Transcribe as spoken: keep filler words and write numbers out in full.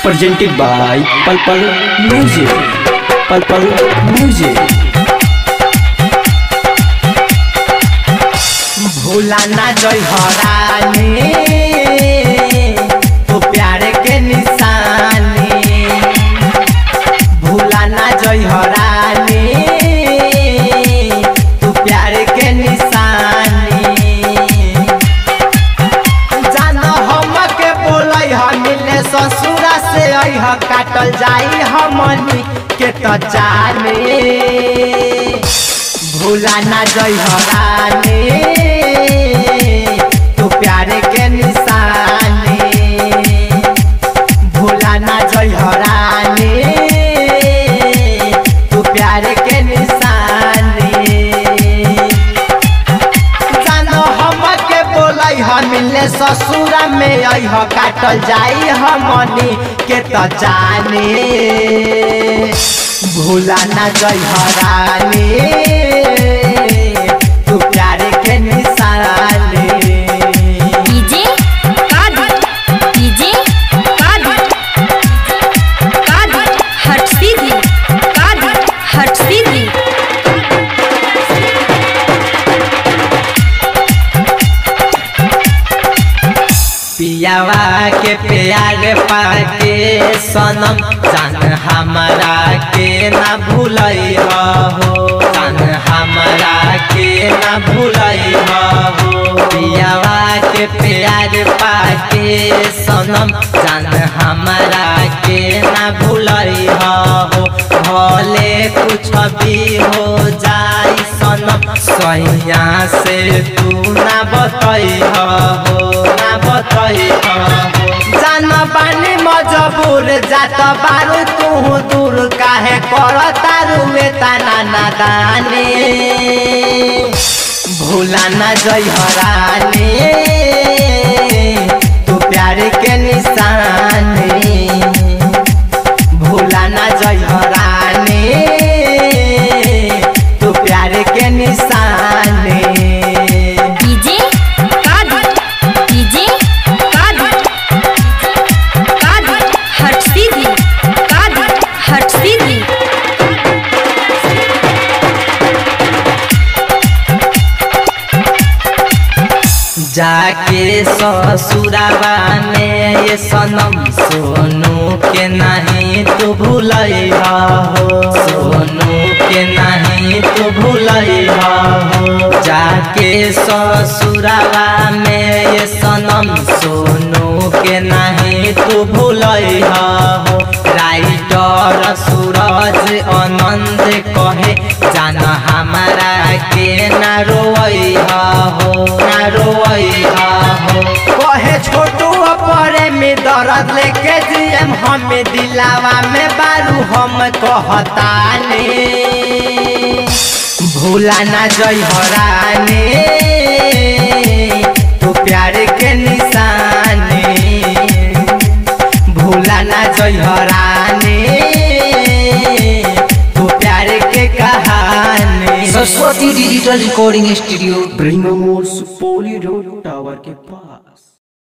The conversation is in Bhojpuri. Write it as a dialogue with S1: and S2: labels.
S1: presented by Pal Pal Music. Pal Pal Music.
S2: भूला ना जय हरानी तो प्यार के निशानी, भूला ना जय हरानी तो प्यार के निशानी। जाना हम के बोलै हम मिले ससुरा से अह काटल जाई हमनी के तो जाने। भूला ना जय हरानी तो प्यार के निशानी, भूला ना जय हरानी तो प्यार के निशानी। जानो हम के बोलै हम मिले ससुरा में अह काटल जाई हमनी के तो जाने। भूला ना जय हरानी तू प्यार के निशानी।
S3: डीजे कादर डीजे कादर कादर हट सीधी कादर हट सीधी।
S2: पियावा के प्यार पाके सनम जान हमारा के ना भूलई हो, जान हमारा के ना भूलई हो। पियावा के प्यार पाके सनम जान हमारा के ना भूलई हो। भले कुछ भी हो जाई सनम सैया से तू ना बतई हो, ना बतई हो। जान बानी मजबूर जात बारू तू दूर काहे कर तारू में तना नादानी। भूला ना जय हरानी तू प्यार के निशानी, भूला ना जय हरानी तू प्यार के निशानी।
S3: डीजे कादर डीजे कादर कादर हट सीधी कादर हट सीधी।
S2: जाके ससुरावा में ये सनम सोनू के नहीं तू भूलई हो, सोनू के नहीं तू भूलई हो। जाके ससुरावा में ये सनम सोनू के नहीं तू भूलई हो। राइटर सूरज आनंद कहे जान हमारा के ना रोई हो, ना रोई हो। कहे छोटू परे में दर्द लेके जियम हम दिलावा में बारू हम कहतानी। भूला ना जय हरानी तू प्यार के निशानी, भूला ना जय हरानी तू प्यार के कहानी।
S4: Saraswati digital recording studio
S1: Bring more Supoli Road Tower के पास।